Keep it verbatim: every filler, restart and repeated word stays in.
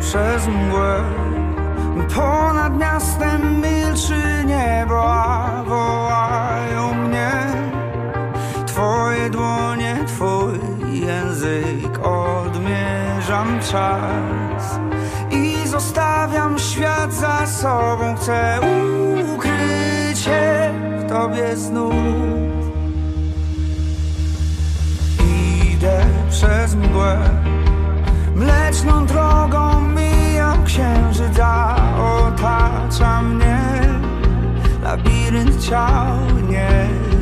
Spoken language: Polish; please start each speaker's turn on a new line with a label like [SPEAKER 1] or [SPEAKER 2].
[SPEAKER 1] przez mgłę. Ponad miastem milczy niebo, a wołają mnie Twoje dłonie, Twój język. Odmierzam czas i zostawiam świat za sobą. Chcę ukryć się w Tobie znów. Idę przez mgłę, mleczną drogą mijam księżyc, a otacza mnie labirynt ciał. Nie